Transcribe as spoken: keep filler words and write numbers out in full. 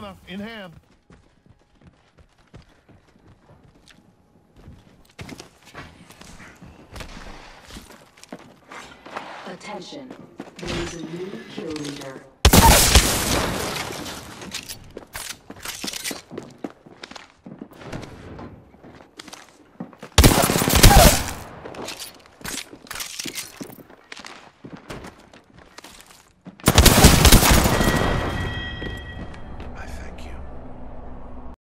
enough. In hand. Attention. There is a new kill leader.